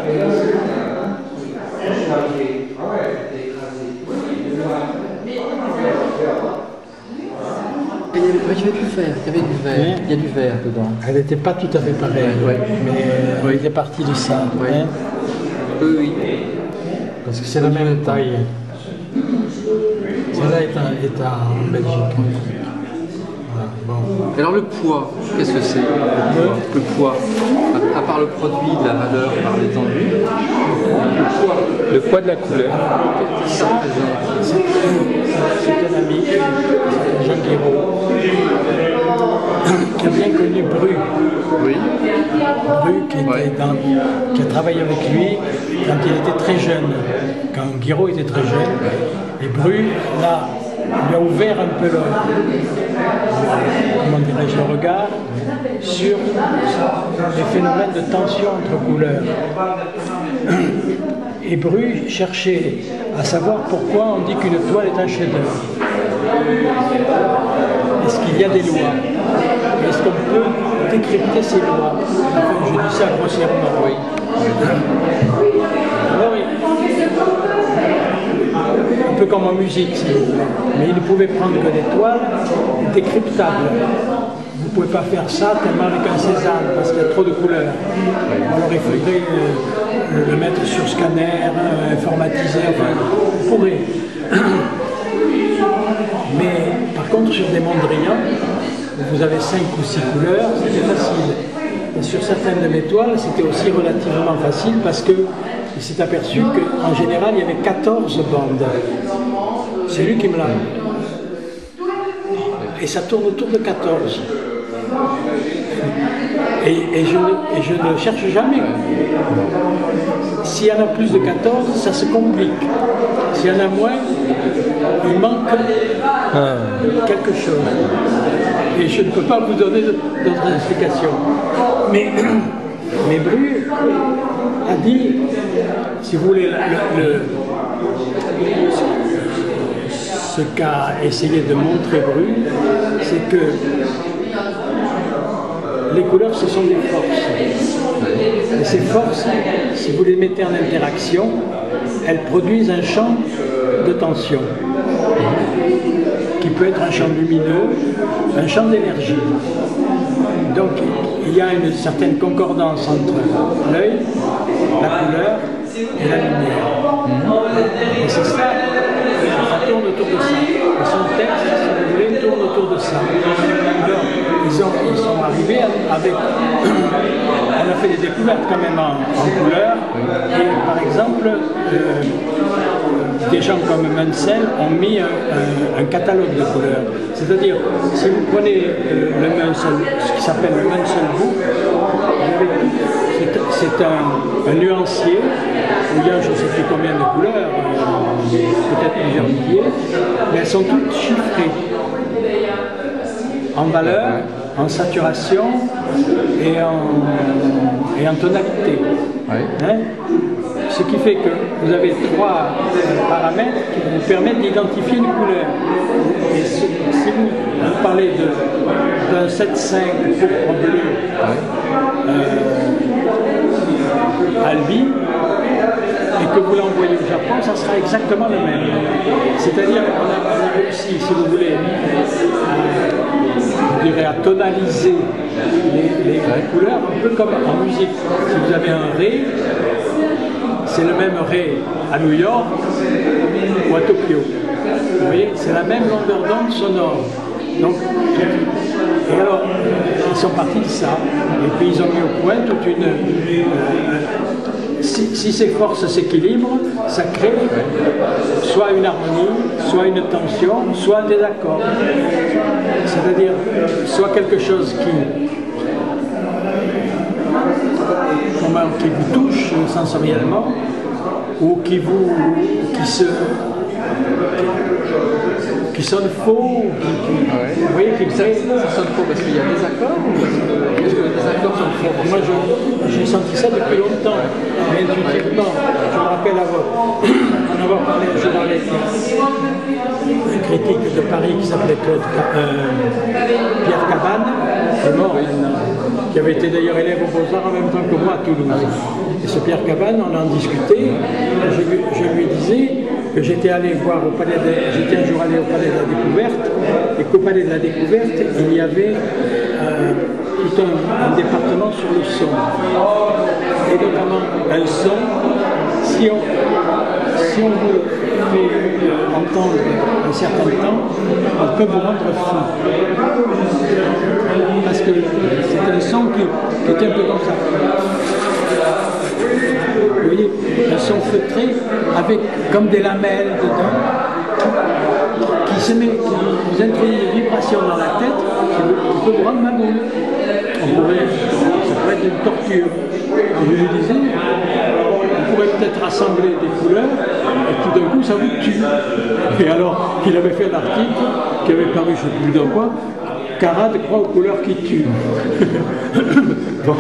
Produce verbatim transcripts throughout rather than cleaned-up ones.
Il y avait, il y avait du verre, il y avait du verre, oui. Il y a du verre dedans. Elle n'était pas tout à fait pareille, ouais, ouais. mais euh, elle était partie de ça. Ouais. Hein. Oui, oui. Parce que c'est la même taille. Celle-là est, est en Belgique. Voilà, bon. Alors le poids, qu'est-ce que c'est le, le poids, à, à part le produit, de la valeur, par l'étendue, le poids. Le poids de la couleur. Ça, c'est un ami, Jean Guiraud, qui a bien connu Bru. Oui. Bru qui, était ouais. dans, qui a travaillé avec lui quand il était très jeune, quand Guiraud était très jeune. Et Bru, là, lui a ouvert un peu le, comment dirais-je, le regard sur les phénomènes de tension entre couleurs. Et Bru cherchait à savoir pourquoi on dit qu'une toile est un chef-d'œuvre. Est-ce qu'il y a des lois? Est-ce qu'on peut décrypter ces lois? Enfin, je dis ça grossièrement, oui. Alors, oui. Un peu comme en musique, si vous voulez. Mais il ne pouvait prendre que des toiles décryptables. Vous ne pouvez pas faire ça tellement avec un Cézanne, parce qu'il y a trop de couleurs. Alors il faudrait euh, le mettre sur scanner, euh, informatisé, enfin, vous pourrez. Mais par contre, sur des Mondrian, où vous avez cinq ou six couleurs, c'était facile. Et sur certaines de mes toiles, c'était aussi relativement facile parce qu'il s'est aperçu qu'en général, il y avait quatorze bandes. C'est lui qui me l'a. Et ça tourne autour de quatorze. Et, et, je, et je ne cherche jamais. S'il y en a plus de quatorze, ça se complique. S'il y en a moins, il manque ah. quelque chose. Et je ne peux pas vous donner d'autres explications. Mais, mais Bru a dit, si vous voulez, le, le, ce qu'a essayé de montrer Bru, c'est que les couleurs, ce sont des forces. Et ces forces, si vous les mettez en interaction, elles produisent un champ de tension, qui peut être un champ lumineux, un champ d'énergie. Donc, il y a une certaine concordance entre l'œil, la couleur et la lumière. Et c'est ça, ça tourne autour de ça. Et son texte, si vous voulez, tourne autour de ça. Alors, ils, ont, ils sont arrivés avec... On a fait des découvertes quand même en, en couleur. Et par exemple, euh, des gens comme Munsell ont mis un, un, un catalogue de couleurs. C'est-à-dire, si vous prenez euh, le Munsell, ce qui s'appelle le Munsell Book, c'est un, un nuancier où il y a je ne sais plus combien de couleurs, euh, peut-être plusieurs milliers, mais elles sont toutes chiffrées en valeur, en saturation et en, et en tonalité. Oui. Hein? Ce qui fait que vous avez trois paramètres qui vous permettent d'identifier une couleur. Et si, si vous, vous parlez d'un sept cinq pourpre bleu euh, Albi, et que vous l'envoyez au Japon, ça sera exactement le même. C'est-à-dire qu'on a, on a réussi, si vous voulez, à, je dirais, à tonaliser les, les, les couleurs, un peu comme en musique. Si vous avez un Ré, c'est le même Ré à New York ou à Tokyo. Vous voyez, c'est la même longueur d'onde sonore. Donc, et alors, ils sont partis de ça, et puis ils ont mis au point toute une... Euh, si, si ces forces s'équilibrent, ça crée soit une harmonie, soit une tension, soit un désaccord. C'est-à-dire, soit quelque chose qui... qui vous touche sensoriellement ou qui vous qui se qui sonne faux, qui, qui, ouais. Vous voyez, qui ça, ça sonne faux parce qu'il y a des accords ou est-ce que les accords sont faux? Moi j'ai senti ça depuis longtemps, mais intuitivement. Je me rappelle avoir en avoir parlé un jour avec un critique de Paris qui s'appelait Claude euh, Pierre Cabane, qui est mort maintenant, qui qui avait été d'ailleurs élève aux Beaux-Arts en même temps que moi à Toulouse. Et ce Pierre Cabane, on en discutait, je, je lui disais que j'étais allé voir au Palais de, j'étais un jour allé au Palais de la Découverte, et qu'au Palais de la Découverte, il y avait euh, tout un, un département sur le son. Et notamment un son, si on, si on vous fait entendre un certain temps, on peut vous rendre fou. Parce que c'est un son qui, qui est un peu comme ça. Vous voyez, un son feutré avec comme des lamelles dedans, qui se met, qui vous introduit des vibrations dans la tête, qui peut vous rendre ma boule. On pourrait, ça pourrait être une torture. Et je lui disais, on pourrait peut-être rassembler des couleurs, et tout d'un coup ça vous tue. Et alors, il avait fait un article qui avait paru, je ne sais plus dans quoi, Carade croit aux couleurs qui tuent. Bon,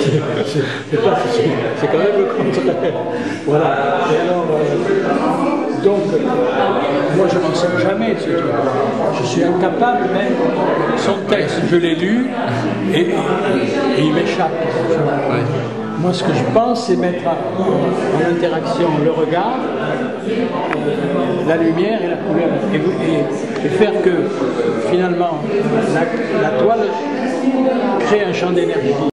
c'est quand même le contraire. Voilà. Et alors, euh, donc, moi je m'en sers jamais de ce truc. Je suis incapable même. Son texte, je l'ai lu et, et, et il m'échappe. Ouais. Moi, ce que je pense, c'est mettre en interaction le regard, euh, la lumière et la couleur, et, et, et faire que finalement la, la toile crée un champ d'énergie.